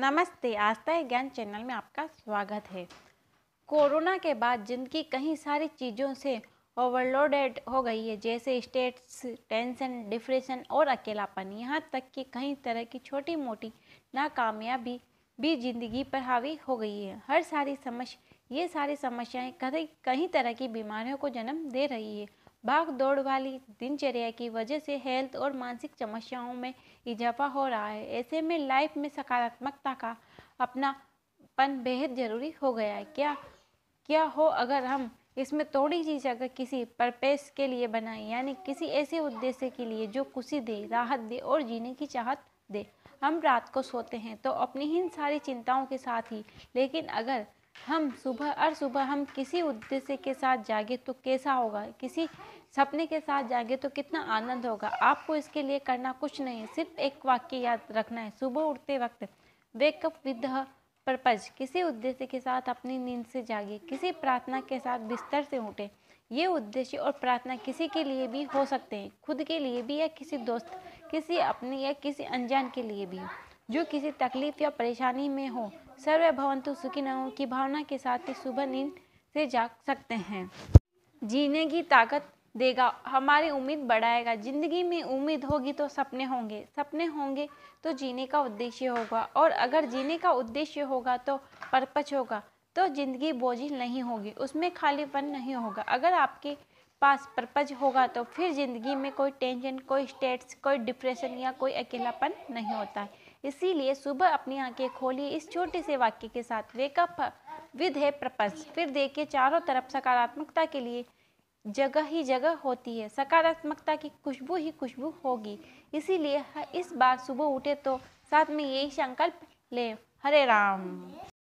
नमस्ते, आस्था है ज्ञान चैनल में आपका स्वागत है। कोरोना के बाद जिंदगी कई सारी चीज़ों से ओवरलोडेड हो गई है, जैसे स्ट्रेस, टेंशन, डिप्रेशन और अकेलापन। यहाँ तक कि कई तरह की छोटी मोटी नाकामयाबी भी जिंदगी पर हावी हो गई है। ये सारी समस्याएं कई तरह की बीमारियों को जन्म दे रही है। भाग दौड़ वाली दिनचर्या की वजह से हेल्थ और मानसिक समस्याओं में इजाफा हो रहा है। ऐसे में लाइफ में सकारात्मकता का अपनापन बेहद जरूरी हो गया है। क्या हो अगर हम इसमें थोड़ी सी जगह किसी पर्पस के लिए बनाएं, यानी किसी ऐसे उद्देश्य के लिए जो खुशी दे, राहत दे और जीने की चाहत दे। हम रात को सोते हैं तो अपनी इन सारी चिंताओं के साथ ही, लेकिन अगर हम सुबह हम किसी उद्देश्य के साथ जागे तो कैसा होगा, किसी सपने के साथ जागे तो कितना आनंद होगा। आपको इसके लिए करना कुछ नहीं है, सिर्फ एक वाक्य याद रखना है। सुबह उठते वक्त वेक अप विद पर्पज, किसी उद्देश्य के साथ अपनी नींद से जागे, किसी प्रार्थना के साथ बिस्तर से उठे। ये उद्देश्य और प्रार्थना किसी के लिए भी हो सकते हैं, खुद के लिए भी या किसी दोस्त, किसी अपने या किसी अनजान के लिए भी जो किसी तकलीफ या परेशानी में हो। सर्वे भवन्तु सुखिनः की भावना के साथ ही सुबह नींद से जाग सकते हैं। जीने की ताकत देगा, हमारी उम्मीद बढ़ाएगा। जिंदगी में उम्मीद होगी तो सपने होंगे तो जीने का उद्देश्य होगा, और अगर जीने का उद्देश्य होगा तो पर्पस होगा, तो जिंदगी बोझिल नहीं होगी, उसमें खालीपन नहीं होगा। अगर आपके पास पर्पस होगा तो फिर जिंदगी में कोई टेंशन, कोई स्ट्रेस, कोई डिप्रेशन या कोई अकेलापन नहीं होता है। इसीलिए सुबह अपनी आंखें खोलिए इस छोटे से वाक्य के साथ, वेकअप विद है पर्पस। फिर देखिए चारों तरफ सकारात्मकता के लिए जगह ही जगह होती है, सकारात्मकता की खुशबू ही खुशबू होगी। इसीलिए इस बार सुबह उठे तो साथ में यही संकल्प ले, हरे राम।